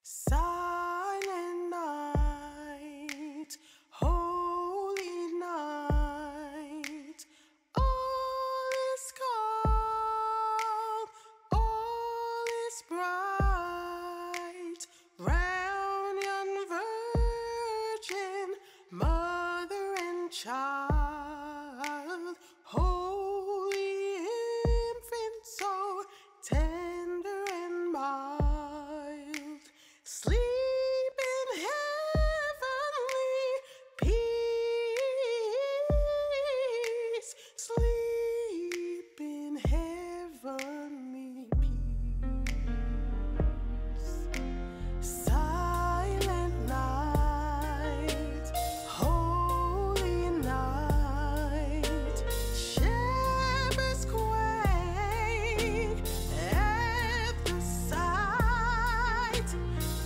Silent night, holy night, all is calm, all is bright, round young virgin, mother and child, holy infant, so tender and mild. Sleep in heavenly peace. Sleep in heavenly peace. Silent night, holy night. Shepherds quake at the sight.